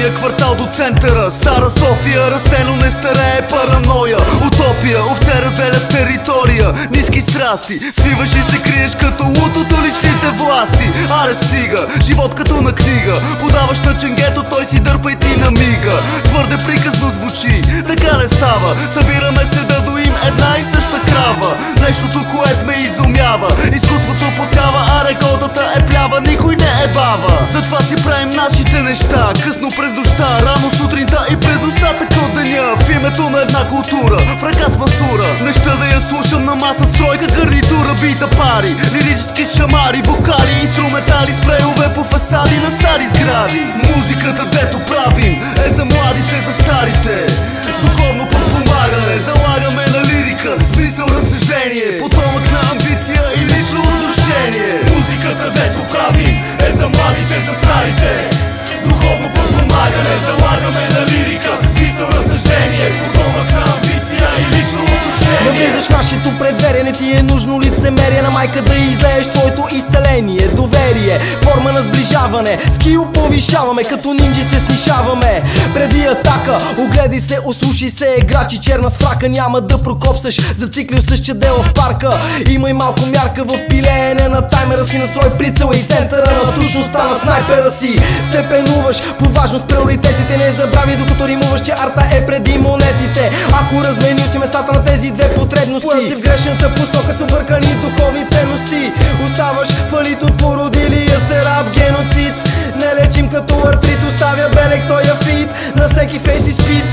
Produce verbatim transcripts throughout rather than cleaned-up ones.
най-големия квартал до центъра. Стара София, растено не старее, параноя, утопия, овце разделят територия, ниски страсти, свиваш и се криеш като луд от уличните власти. Аре стига, живот като на книга, подаваш на ченгето, той си дърпа и ти намига. Твърде приказно звучи, така не става, събираме се да доим една и съща крава. Нещото, което ме изумява, изкуството посява, а реколтата е плява, никой не е бава. Затова си правим нашите неща, късно през нощта, рано сутринта и през остатък от деня. В името на една култура, в ръка с масура, неща да я слушам на маса, стройка, гарнитура, бита пари, лирически шамари, вокали, инструментали, спрейове по фасади на стари сгради. Музиката, дето правим, е за младите, за старите, духовно подпомагане, залагаме на лирика, смисъл, разсъждение, потомък на амбиция и лично отношение. Музиката, дето правим, е за младите, за старите, духовно подпомагане, залагаме на лирика, смисъл, разсъждение, потомък на амбиция и лично отношение. Навлизаш нашето предверие, не ти е нужно лицемерие, на майка да излееш твоето изцеление, доверие, форма на сближаване, скил повишаваме, като нинджи се снишаваме. Преди атака, огледай се, ослушай се, играчи черна с фрака, няма да прокопсаш, зациклил с чадела в парка. Имай малко мярка в пилеене на таймера си, настрой прицела и центъра на точността на снайпера си. Степенуваш по важност приоритетите, не забрави докато римуваш, че арта е преди монетите. Ако разменил си местата на тези две потребности, плън си в грешната посока с объркани духовни ценности, оставаш фалит от породилия се рап геноцид. Не лечим като артрит, оставя белек той афит, на всеки фейс и спит.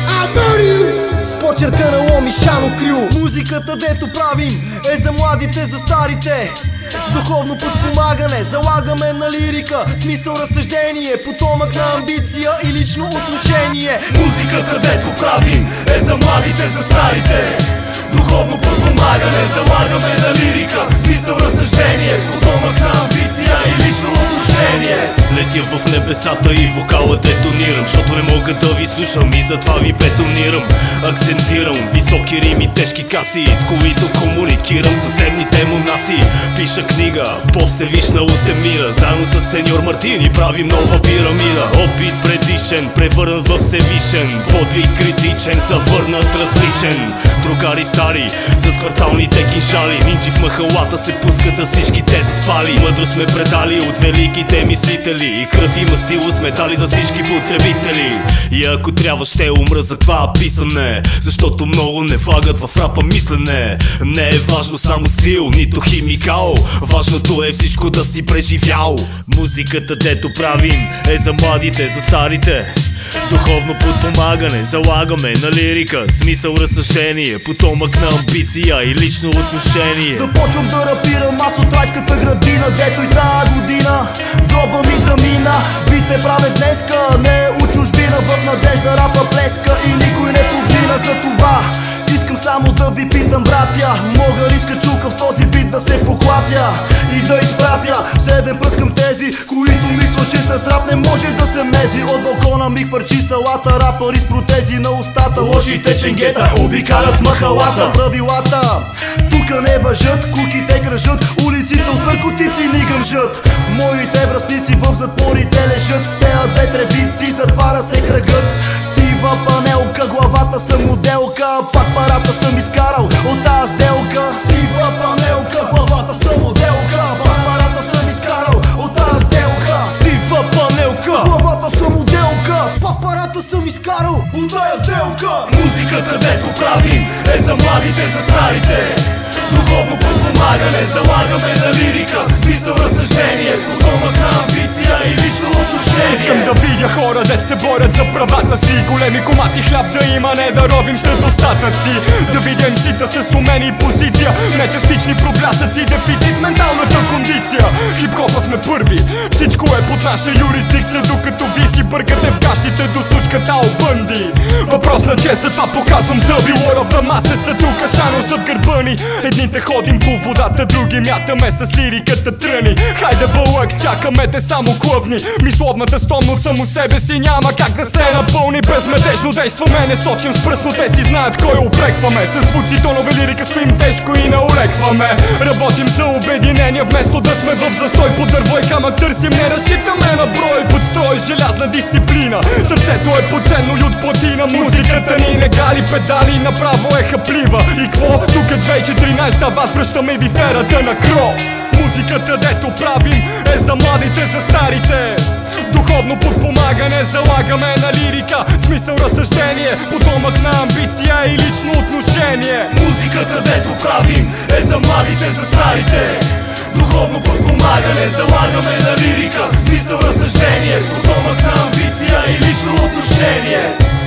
С почерка на лом и шано крю. Музиката, дето правим, е за младите, за старите, духовно подпомагане, залагаме на лирика, смисъл, разсъждение, потомък на амбиция и лично отношение. Музиката, дето правим, е за младите, за старите, духовно подпомагане, залагаме на лирика, смисъл, разсъждение, потомък на амбиция и лично отношение. Летя в небесата и вокала детонирам, защото не мога да ви слушам и затова ви бетонирам. Акцентирам високи рими, тежки каси, с които комуникирам съседните монаси. Пиша книга по Всевишна от Емира, заедно с сеньор Мартини правим нова пирамида. Опит предишен, превърнат в Всевишен, подвиг критичен, завърнат различен. Другари стари с кварталните кинжали, нинджи в махалата се пуска за всички те заспали. Мъдро сме предали от великите мислители и кръв и мастило сме дали за всички потребители. И ако трябва ще умра за това писане, защото много не влагат в рапа мислене. Не е важно само стил, нито химикал, важното е всичко да си преживял. Музиката, дето правим, е за младите, за старите, духовно подпомагане, залагаме на лирика, смисъл, разсъждение, потомък на амбиция и лично отношение. Започвам да рапирам аз от райската градина, дето и тая година дроба ми замина. Бите правя днеска, не от чужбина, в надежда рапа плеска и никой не подмина. За това искам само да ви питам, братя, мога ли с качулка в този бит да се поклатя и да изпратя среден пръст към тези, които мислят, че с рап не може да се мези. От балкона ми хвърчи салата, рапъри с протези на устата, лошите ченгета обикалят в махалата. Правилата тука не въжат, куките кръжат, улиците от наркотици ни гъмжат. Моите връстници в затворите лежат, с тея две тревици затваря се кръгът. Сива панелка, главата съм моделка, пак парата съм изкарал от тази сделка. Сива панелка, главата съм моделка, пак парата съм изкарал от тази сделка. Сива панелка, главата съм моделка, пак парата съм изкарал от тази сделка. Музиката, дето правим, е за младите, за старите, духовно подпомагане, залагаме на лирика, смисъл, разсъждение, потомък на амбиция и лично отношение. Искам да видя хора, дет се борят за правата си, големи комати хляб да има, не да ровим след остатъци. Да видя емсита с умени позиция, не частични проблясъци, дефицит, менталната кондиция. Хип-хопа сме първи, всичко е под наша юрисдикция, докато ви си бъркате в кащите до сушката обънди. Въпрос на чест, това показвам зъби, War of the Masses са тука, шано зад гърба ни. Едните ходим по вода, водата, други мятаме с лириката тръни. Хайде бълък, чакаме те само клъвни. Мисловната стомна от само себе си няма как да се напълни. Безмедежно действаме, не сочим с пръст, но те си знаят кой опрекваме. С звуци тонове лирика стоим тежко и не улекваме. Работим за обединение, вместо да сме в застой. Под дърво и камък търсим, не разчитаме на брой. Под строй, желязна дисциплина, сърцето е подценно и от платина. Музиката ни не гали педали, направо е хаплива. И кво? Тук е две хиляди и четиринайсета, вас връщаме ви в ерата на Кро. Музиката, дето правим, е за младите, за старите. Духовно подпомагане, залагаме на лирика, смисъл, разсъждение, потомък на амбиция и лично отношение. Музиката, дето правим, е за младите, за старите. Духовно подпомагане, залагаме на лирика, смисъл, разсъждение, потомък на амбиция и лично отношение.